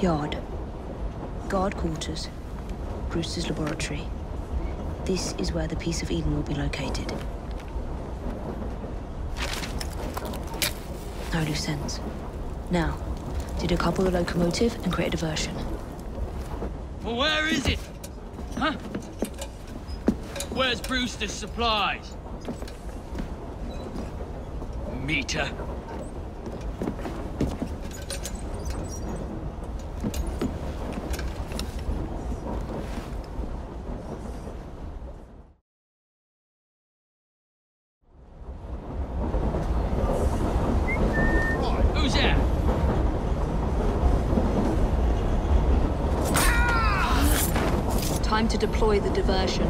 Yard. Guard quarters. Brewster's laboratory. This is where the Piece of Eden will be located. No loose ends. Now, to decouple the locomotive and create a diversion. Well, where is it? Huh? Where's Brewster's supplies? Meter. Who's there? Time to deploy the diversion.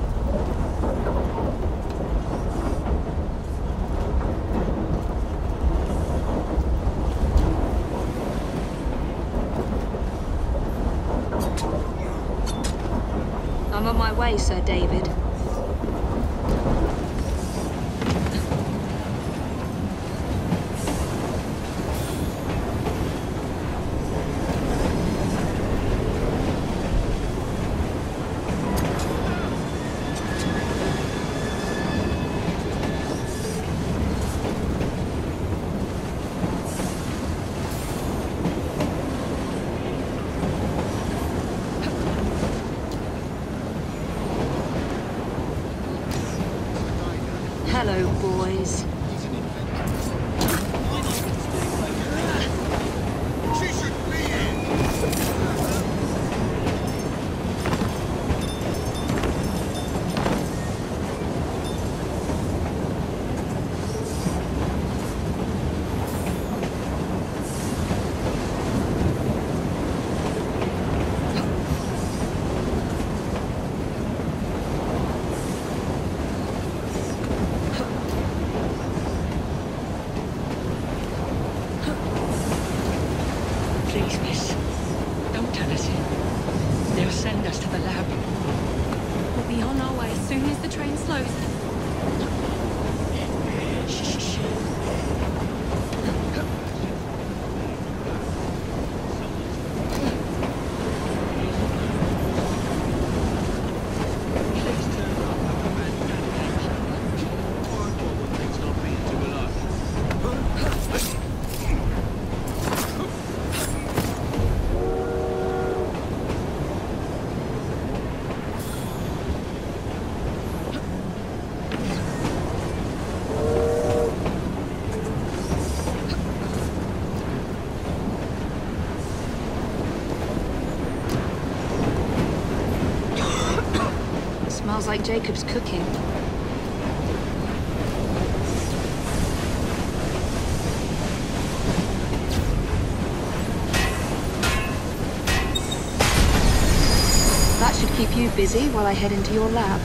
I'm on my way, Sir David. Hello, boys. She should be in. Please, miss. Don't turn us in. They'll send us to the lab. We'll be on our way as soon as the train slows. Shh. Smells like Jacob's cooking. That should keep you busy while I head into your lab.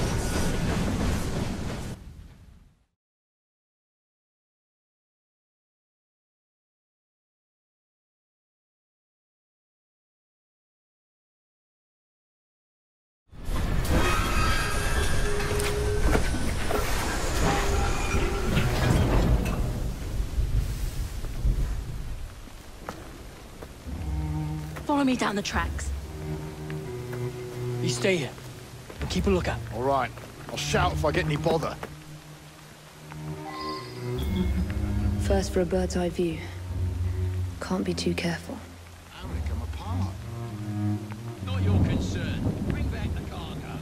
Follow me down the tracks. You stay here and keep a lookout. All right. I'll shout if I get any bother. First for a bird's eye view. Can't be too careful. How they come apart? Not your concern. Bring back the cargo.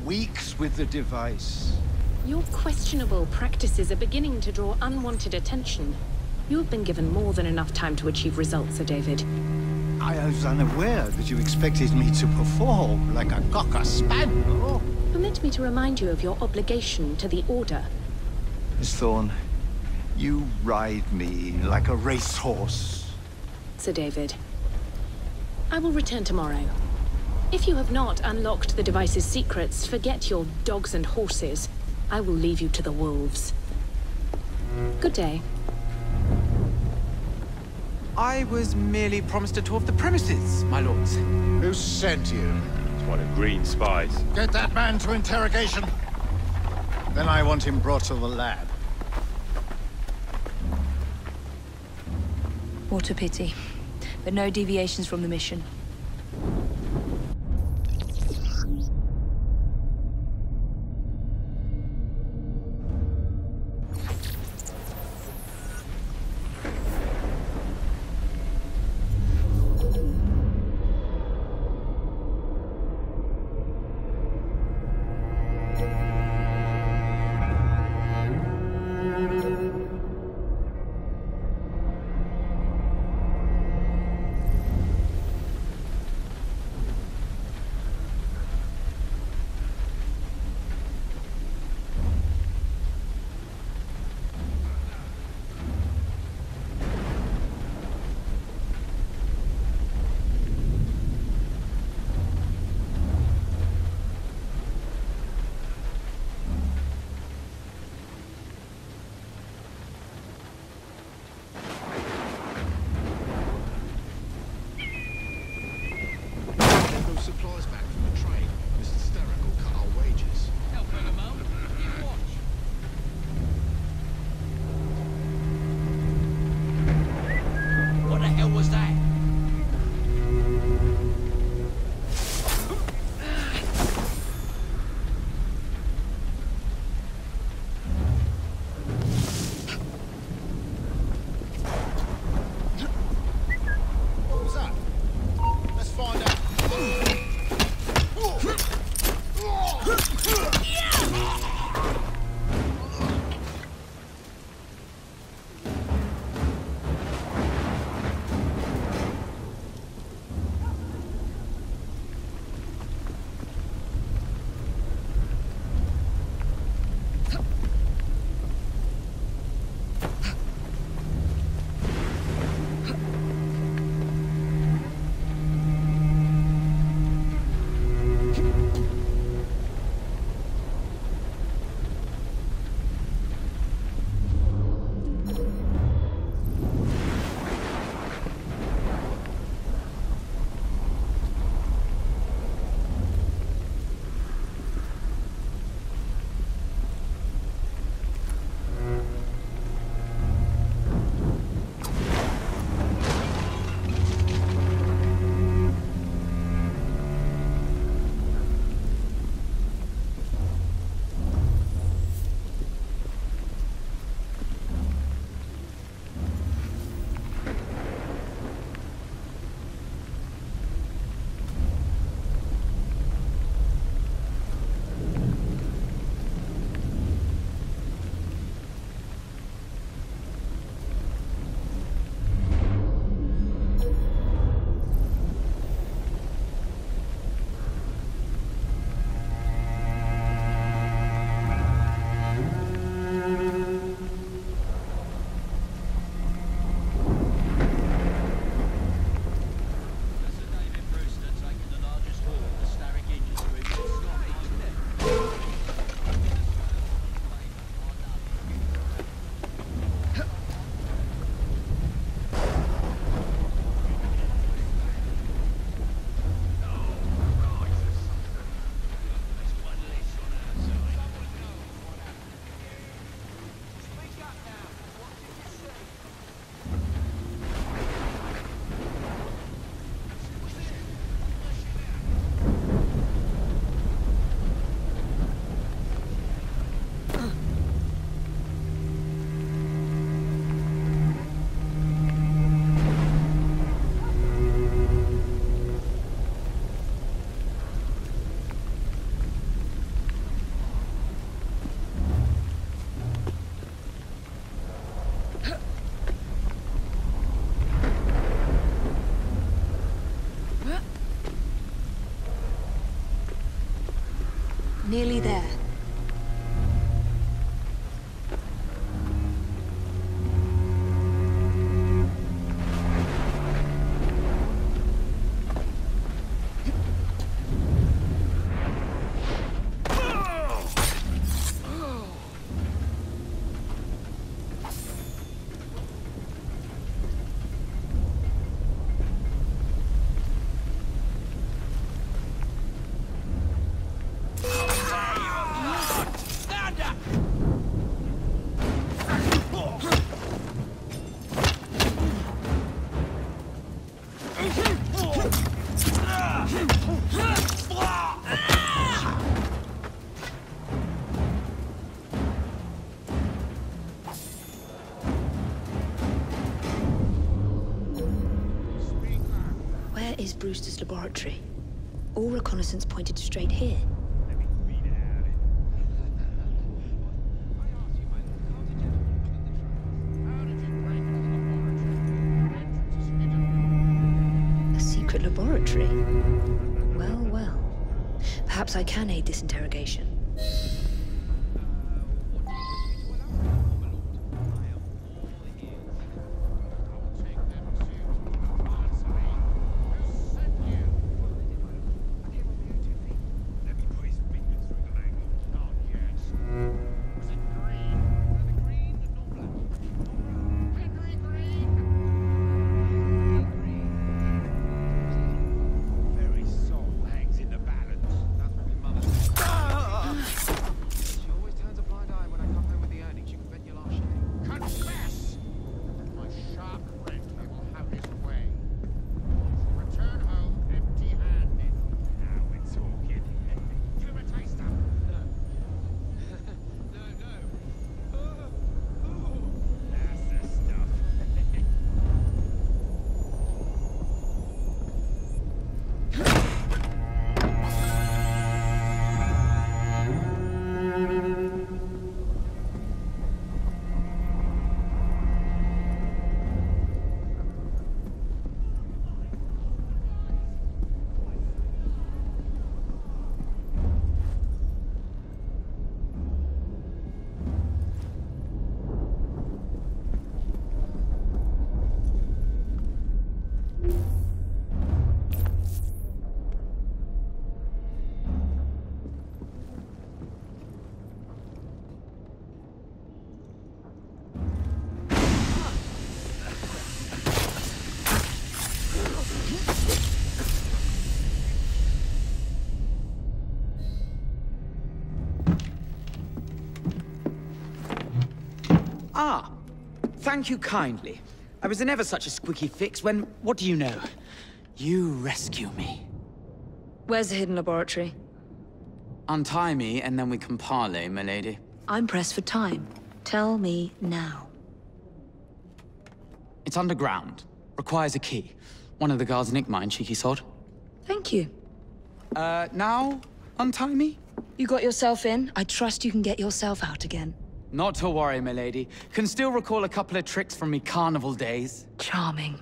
weeks with the device. Your questionable practices are beginning to draw unwanted attention. You have been given more than enough time to achieve results, Sir David. I was unaware that you expected me to perform like a cocker spaniel. Permit me to remind you of your obligation to the Order. Miss Thorne, you ride me like a racehorse. Sir David. I will return tomorrow. If you have not unlocked the device's secrets, forget your dogs and horses. I will leave you to the wolves. Good day. I was merely promised a tour of the premises, my lords. Who sent you? It's one of Green's spies. Get that man to interrogation. Then I want him brought to the lab. What a pity. But no deviations from the mission. Nearly there. Where is Brewster's laboratory? All reconnaissance pointed straight here. A secret laboratory? Well, well. Perhaps I can aid this interrogation. Ah, thank you kindly. I was in ever such a squeaky fix when, what do you know? You rescue me. Where's the hidden laboratory? Untie me, and then we can parley, milady. I'm pressed for time. Tell me now. It's underground. Requires a key. One of the guards nicked mine, cheeky sod. Thank you. Now? Untie me? You got yourself in. I trust you can get yourself out again. Not to worry, milady. Can still recall a couple of tricks from me carnival days. Charming.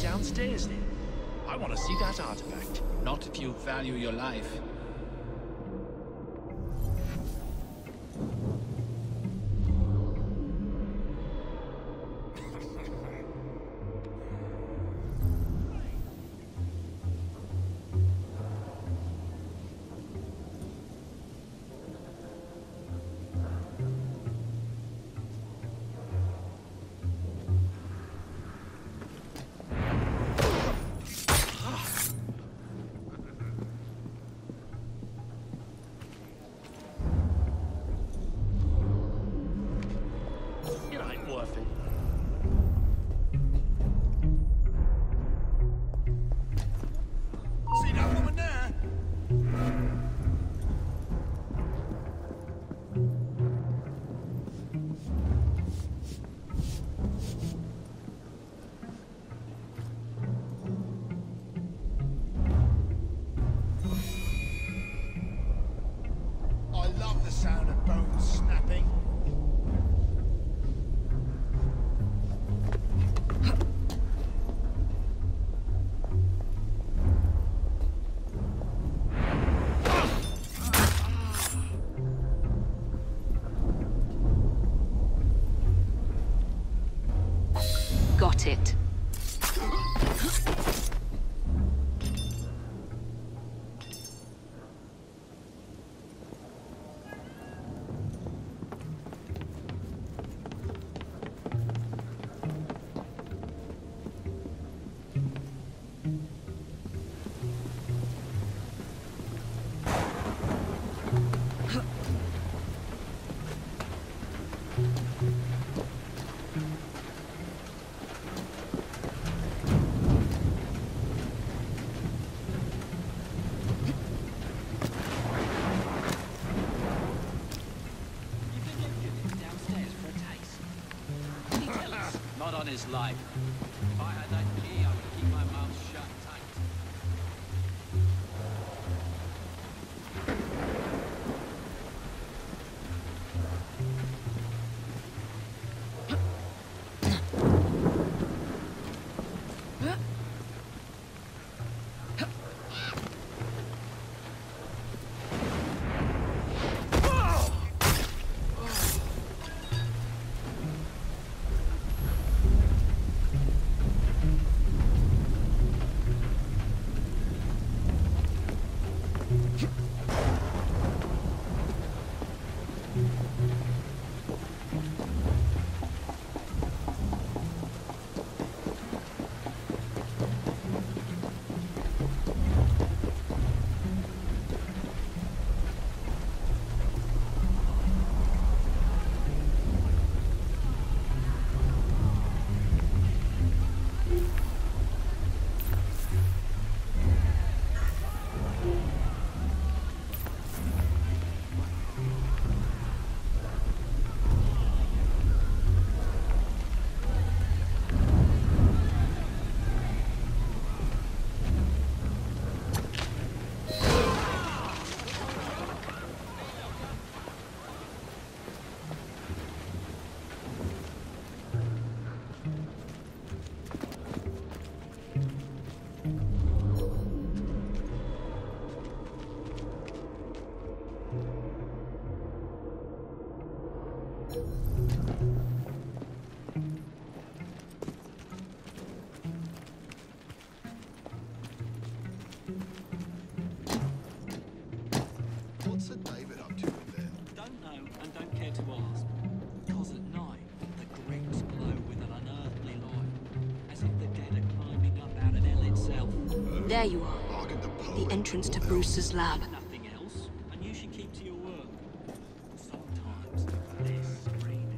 downstairs then. I want to see that artifact. Not if you value your life. Got it. Not on his life. If I had that key, I would keep my mouth shut tight. What's Sir David up to in there? Don't know and don't care to ask. Because at night, the crypts glow with an unearthly light, as if the dead are climbing up out of hell itself. There you are. The entrance to Brewster's lab. Nothing else, and you should keep to your work. Sometimes, this reading.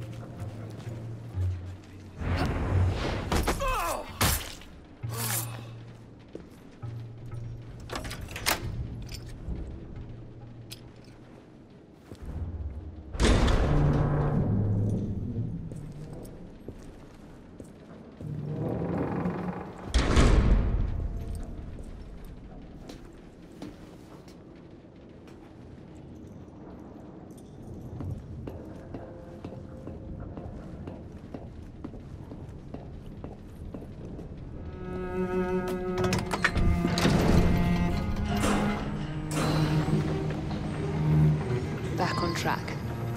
track.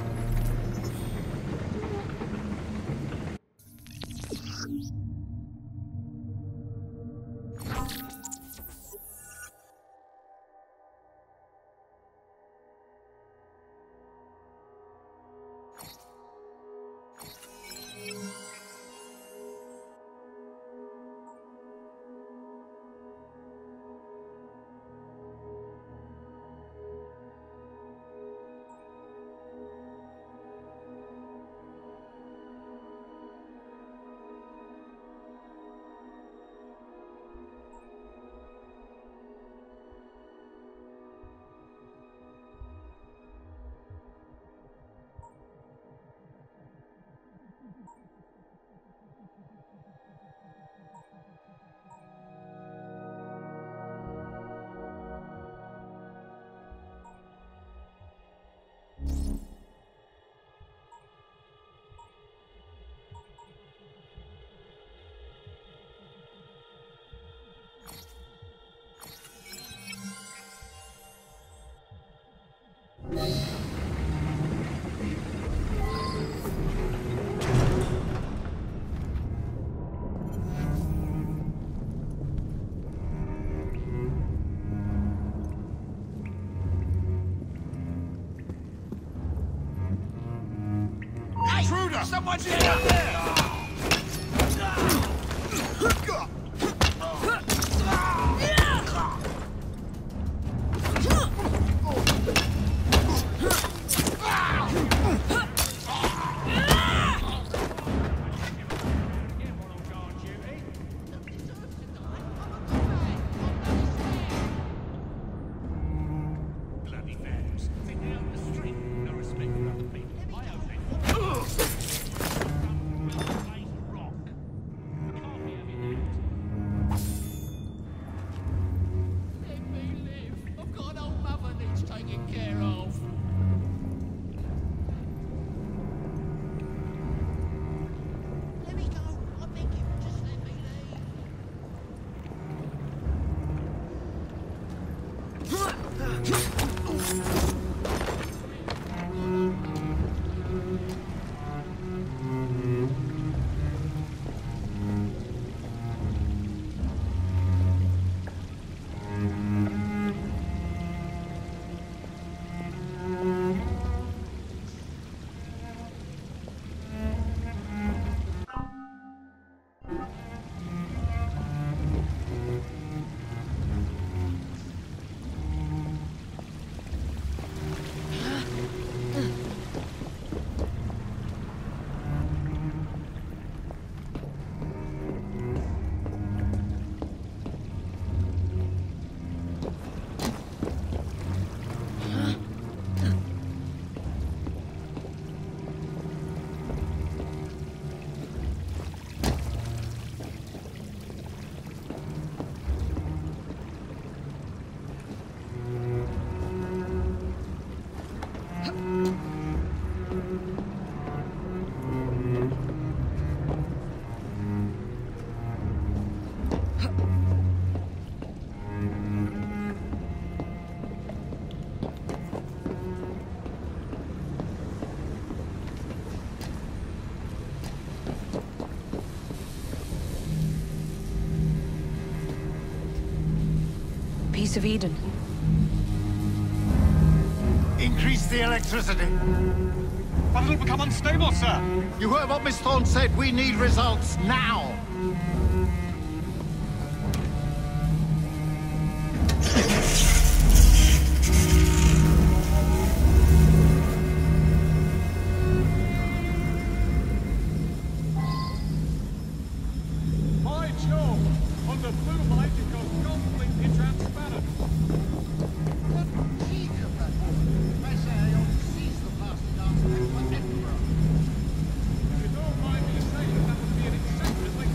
Someone's in there! Piece of Eden. Increase the electricity. But it'll become unstable, sir. You heard what Miss Thorne said. We need results now. My job on the blue light it goes completely transparent. What cheek of that woman. I say I only sees the bastard artifact for Edinburgh. You don't mind me saying that would be an exceptionally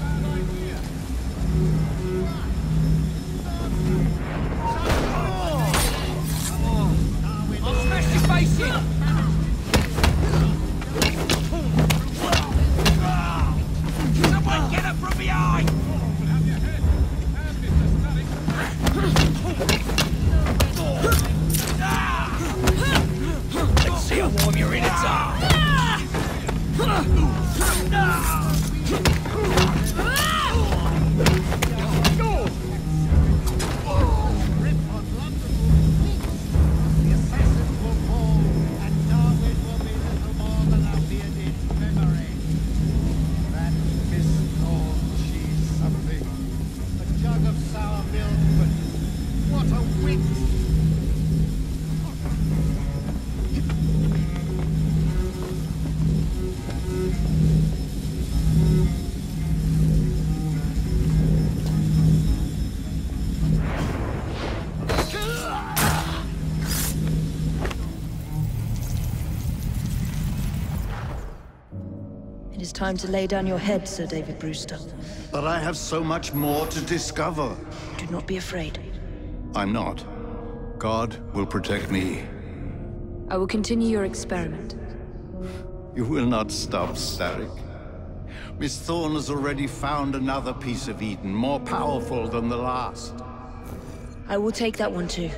It is time to lay down your head, Sir David Brewster. But I have so much more to discover. Do not be afraid. I'm not. God will protect me. I will continue your experiment. You will not stop, Starrick. Miss Thorne has already found another piece of Eden, more powerful than the last. I will take that one too.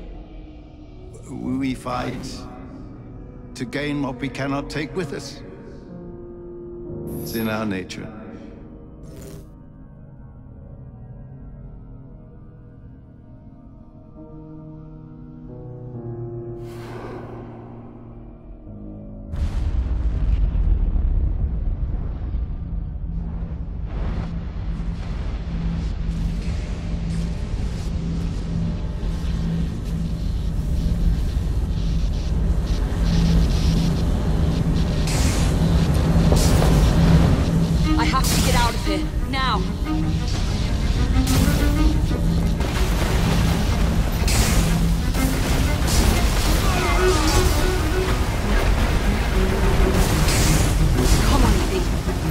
We fight to gain what we cannot take with us. It's in our nature. I have to get out of here, now! Come on, Evie.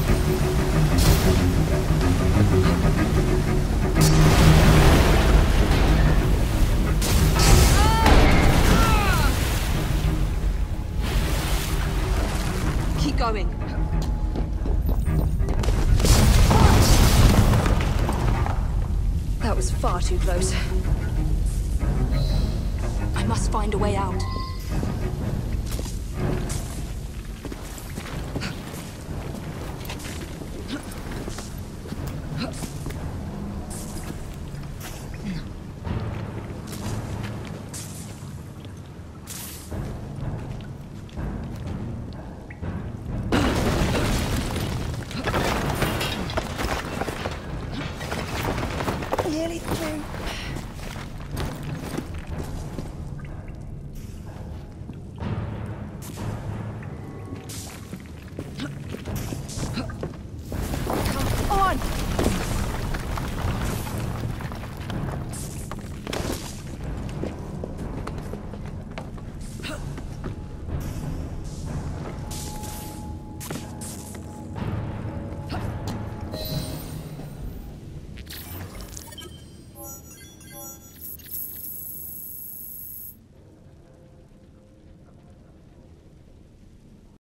Keep going. That was far too close. I must find a way out. Nearly through.